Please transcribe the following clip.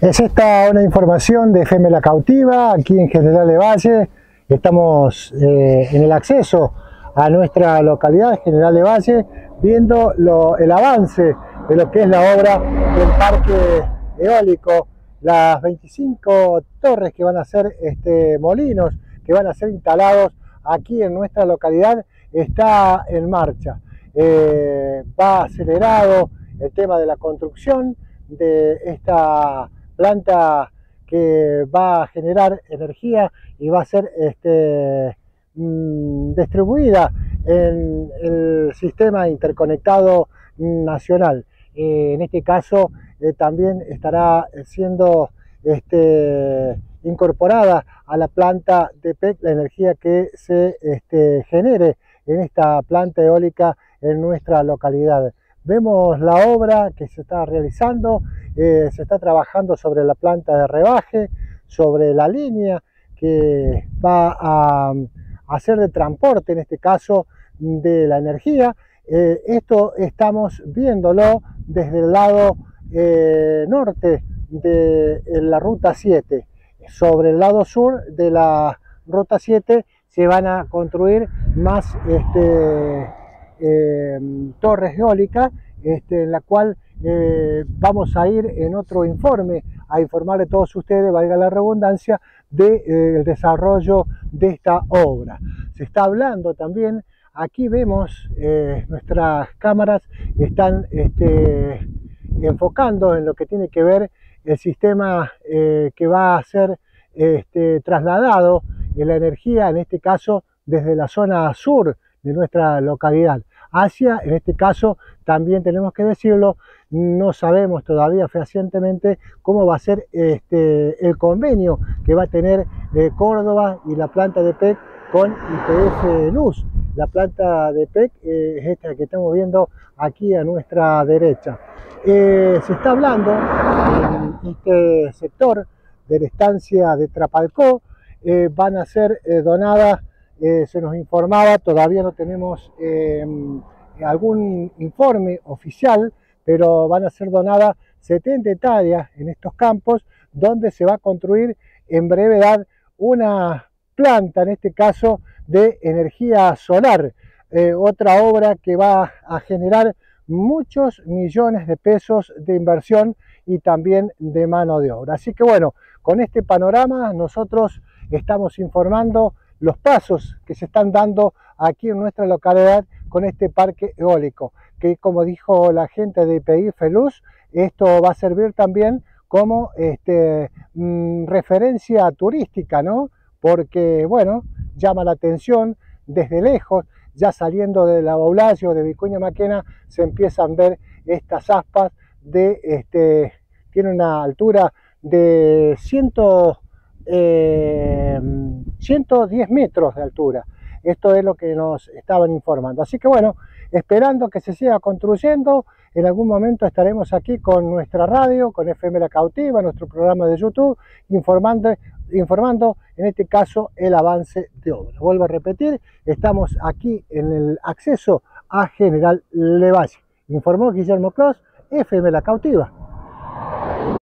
Es esta una información de FM La Cautiva, aquí en General Valle. Estamos en el acceso a nuestra localidad, General Valle, viendo el avance de lo que es la obra del parque eólico, las 25 torres que van a ser molinos, que van a ser instalados aquí en nuestra localidad, está en marcha. Va acelerado el tema de la construcción de esta planta que va a generar energía y va a ser distribuida en el sistema interconectado nacional. En este caso también estará siendo incorporada a la planta de PEC la energía que se genere en esta planta eólica en nuestra localidad. Vemos la obra que se está realizando, se está trabajando sobre la planta de rebaje, sobre la línea que va a hacer de transporte, en este caso, de la energía. Esto estamos viéndolo desde el lado norte de la ruta 7. Sobre el lado sur de la ruta 7 se van a construir más torres eólicas, en la cual vamos a ir en otro informe a informarle a todos ustedes, valga la redundancia, del desarrollo de esta obra. Se está hablando también, aquí vemos nuestras cámaras están enfocando en lo que tiene que ver el sistema que va a ser trasladado en la energía, en este caso desde la zona sur de nuestra localidad hacia, en este caso también tenemos que decirlo, no sabemos todavía fehacientemente cómo va a ser el convenio que va a tener Córdoba y la planta de PEC con YPF Luz. La planta de PEC es esta que estamos viendo aquí a nuestra derecha. Se está hablando en este sector de la estancia de Trapalcó, van a ser donadas, se nos informaba, todavía no tenemos algún informe oficial, pero van a ser donadas 70 hectáreas en estos campos, donde se va a construir en brevedad una planta, en este caso, de energía solar, otra obra que va a generar muchos millones de pesos de inversión y también de mano de obra. Así que bueno, con este panorama nosotros estamos informando los pasos que se están dando aquí en nuestra localidad con este parque eólico, que como dijo la gente de YPF Luz, esto va a servir también como referencia turística, ¿no? Porque, bueno, llama la atención desde lejos, ya saliendo de la Baulayo, de Vicuña Maquena, se empiezan a ver estas aspas de, tiene una altura de 110 metros de altura. Esto es lo que nos estaban informando. Así que bueno, esperando que se siga construyendo, en algún momento estaremos aquí con nuestra radio, con FM La Cautiva, nuestro programa de YouTube, informando en este caso el avance de obra. Vuelvo a repetir, estamos aquí en el acceso a General Valle. Informó Guillermo Clos, FM La Cautiva.